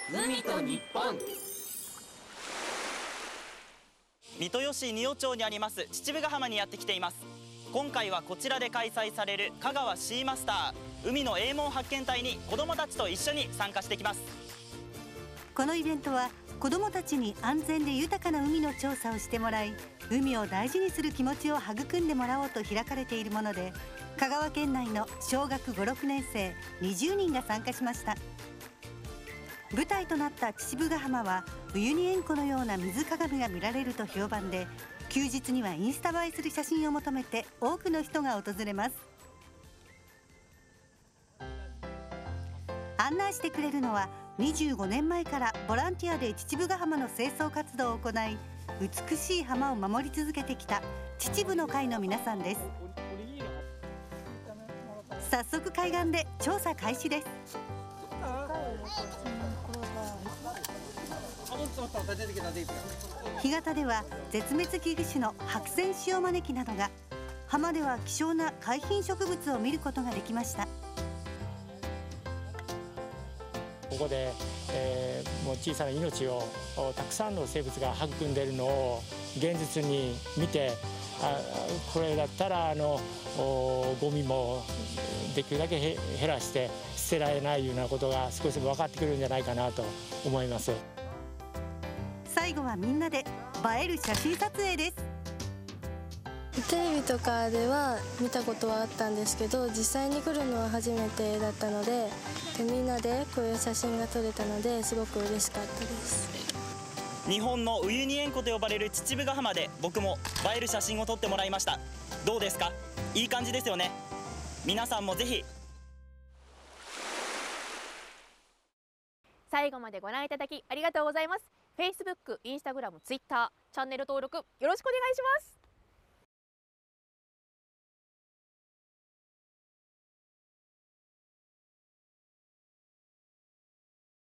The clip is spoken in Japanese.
海と日本。 三豊市仁尾町にあります秩父ヶ浜にやってきています。今回はこちらで開催される香川シーマスター海の英門発見隊に子どもたちと一緒に参加してきます。 このイベントは子どもたちに安全で豊かな海の調査をしてもらい、海を大事にする気持ちを育んでもらおうと開かれているもので、香川県内の小学5、6年生20人が参加しました。舞台となった秩父ヶ浜はウユニ塩湖のような水鏡が見られると評判で、休日にはインスタ映えする写真を求めて多くの人が訪れます。案内してくれるのは25年前からボランティアで秩父ヶ浜の清掃活動を行い、美しい浜を守り続けてきた秩父の会の皆さんです。早速海岸で調査開始です。干潟では絶滅危惧種の白線塩招きなどが、浜では希少な海浜植物を見ることができました。 ここで、もう小さな命をたくさんの生物が育んでいるのを現実に見て、これだったらゴミもできるだけ減らして捨てられないようなことが少しでも分かってくるんじゃないかなと思います。 最後はみんなで映える写真撮影です。 テレビとかでは見たことはあったんですけど、実際に来るのは初めてだったので、みんなでこういう写真が撮れたのですごく嬉しかったです。 日本のウユニ塩湖と呼ばれる秩父ヶ浜で僕も映える写真を撮ってもらいました。どうですか？いい感じですよね。皆さんもぜひ。 最後までご覧いただきありがとうございます。Facebook、Instagram、Twitter、チャンネル登録よろしくお願いします。